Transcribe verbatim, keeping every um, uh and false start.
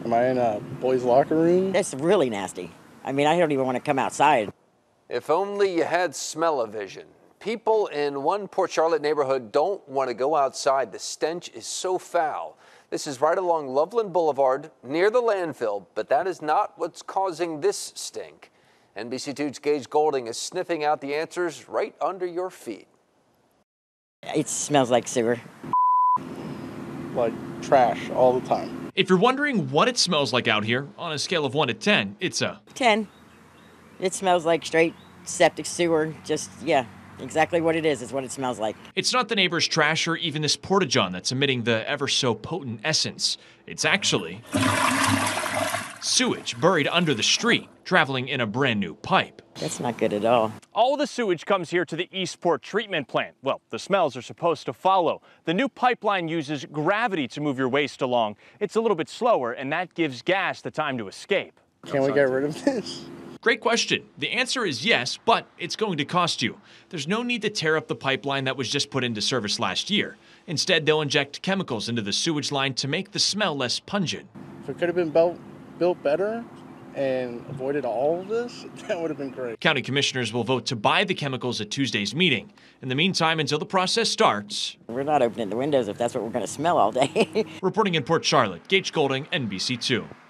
Am I in a boys' locker room? That's really nasty. I mean, I don't even want to come outside. If only you had smell-o-vision. People in one Port Charlotte neighborhood don't want to go outside. The stench is so foul. This is right along Loveland Boulevard near the landfill, but that is not what's causing this stink. N B C two's Gage Golding is sniffing out the answers right under your feet. It smells like sewer. Like trash all the time. If you're wondering what it smells like out here, on a scale of one to ten, it's a ten. It smells like straight septic sewer. Just, yeah, exactly what it is is what it smells like. It's not the neighbor's trash or even this porta-john that's emitting the ever so potent essence. It's actually sewage buried under the street, traveling in a brand new pipe. That's not good at all. All the sewage comes here to the Eastport treatment plant. Well, the smells are supposed to follow. The new pipeline uses gravity to move your waste along. It's a little bit slower, and that gives gas the time to escape. Can we get rid of this? Great question. The answer is yes, but it's going to cost you. There's no need to tear up the pipeline that was just put into service last year. Instead, they'll inject chemicals into the sewage line to make the smell less pungent. If it could have been built, built better and avoided all of this, that would have been great. County commissioners will vote to buy the chemicals at Tuesday's meeting. In the meantime, until the process starts, we're not opening the windows if that's what we're going to smell all day. Reporting in Port Charlotte, Gage Golding, N B C two.